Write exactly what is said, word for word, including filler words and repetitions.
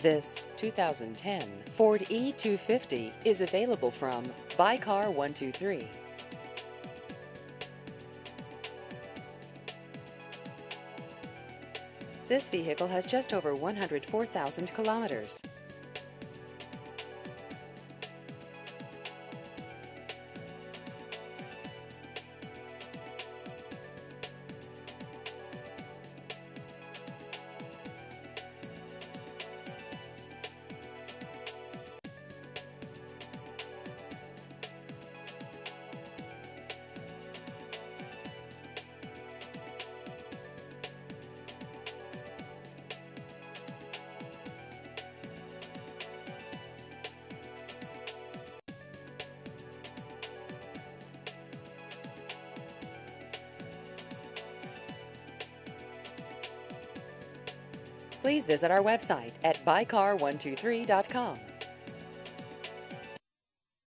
This two thousand ten Ford E two fifty is available from Buy Car one two three. This vehicle has just over one hundred four thousand kilometers. Please visit our website at buy car one two three dot com.